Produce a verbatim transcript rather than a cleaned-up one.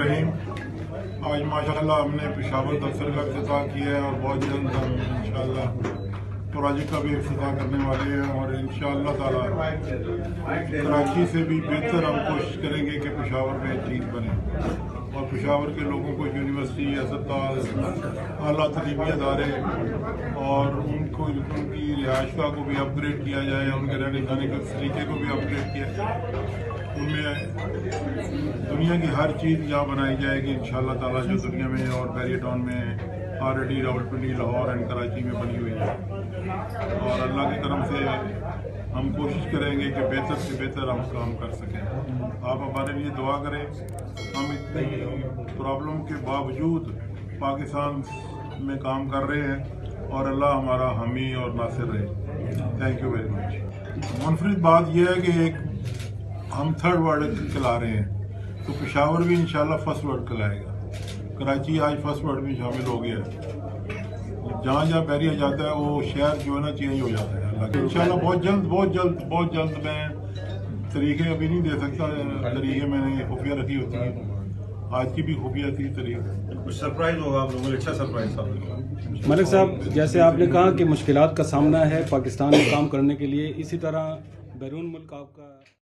रहीम। आज माशाल्लाह हमने पेशावर दफ्तर का इफ्तिताह किया है और बहुत जल्द हम इंशाल्लाह प्रोजेक्ट का भी इफ्तिताह करने वाले हैं और इंशाल्लाह ताला कराची से भी बेहतर हम कोशिश करेंगे कि पेशावर में चीज़ बने और पेशावर के लोगों को यूनिवर्सिटी, अस्पताल, आला तलीमी अदारे और उनको उनकी रिहाइशगाह को भी अपग्रेड किया जाए, उनके रहने खाने के तरीके को भी अपग्रेड किया जाए। उनमें दुनिया की हर चीज़ यहाँ बनाई जाएगी इंशाल्लाह ताला, जो दुनिया में और बैरिया टाउन में ऑलरेडी रावलपिंडी, लाहौर एंड कराची में बनी हुई है। और अल्लाह की तरफ से हम कोशिश करेंगे कि बेहतर से बेहतर हम काम कर सकें। आप हमारे लिए दुआ करें। हम इतनी प्रॉब्लम के बावजूद पाकिस्तान में काम कर रहे हैं और अल्लाह हमारा हामी और नासिर रहे। Thank you very much. मुनफरिद बात यह है कि एक हम थर्ड वर्ल्ड चला रहे हैं, तो पेशावर भी इंशाल्लाह फर्स्ट वर्ल्ड चलाएगा। कराची आज फर्स्ट वर्ल्ड में शामिल हो गया है। जहाँ जहाँ बैरिया जाता है वो शहर जो है ना चेंज हो जाता है। इंशाल्लाह बहुत जल्द बहुत जल्द बहुत जल्द मैं तरीके अभी नहीं दे सकता, तरीके मैंने खुफिया रखी होती है, आज की भी खुफिया थी तरीके। कुछ सरप्राइज होगा आप लोगों को, अच्छा सरप्राइज था। मलिक साहब, जैसे आपने कहा कि मुश्किलात का सामना है पाकिस्तान में काम करने के लिए, इसी तरह बैरून मुल्क आपका